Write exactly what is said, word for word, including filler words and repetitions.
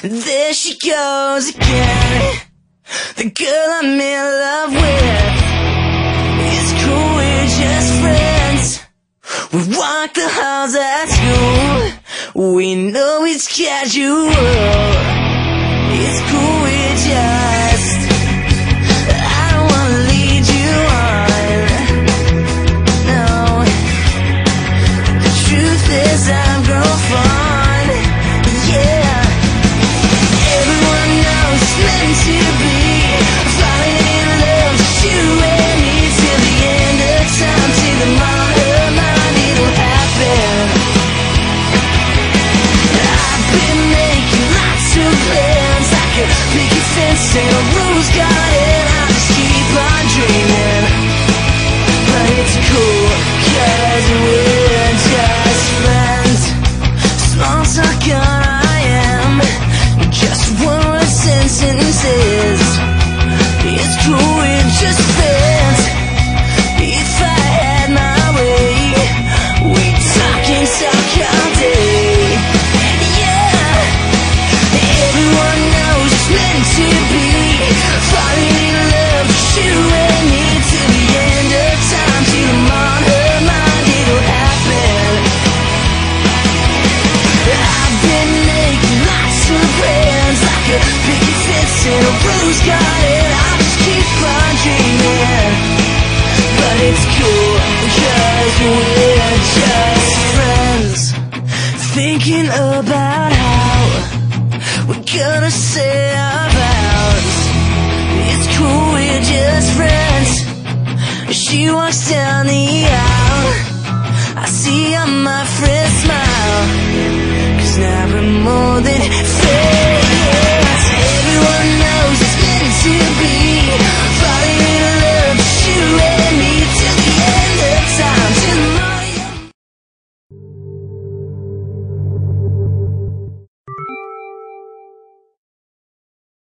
There she goes again, the girl I'm in love with. It's cool, we're just friends. We walk the halls at school. We know it's casual. It's cool, we're just, I don't wanna lead you on. No, the truth is I'm grown fond. Yeah, everyone knows it's meant to be. Falling in love, just you and me till the end of time, till the mom her mind, it'll happen. I've been making lots of plans, like a picket fence and a rose garden. I just keep on dreaming, but it's cool, cause we're just friends. Small talk on I am, just one sentences. It's cool, we're just friends. If I had my way, we'd talk and talk all day. Yeah, everyone knows it's meant to be. Falling in love, just you and me till the end of time, till I'm on her mind, it'll happen. I've been making lots of plans, like a picket fence and a rose garden. I just keep on dreaming, but it's cool, cause we're just friends. Thinking about how we're gonna say our vows. It's cool, we're just friends. She walks down the aisle, I see how my friends smile, cause now we're more than friends.